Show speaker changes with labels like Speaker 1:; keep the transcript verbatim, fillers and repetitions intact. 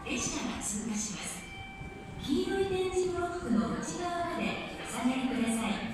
Speaker 1: 列車が通過します。黄色い点字ブロックの内側までお下がりください。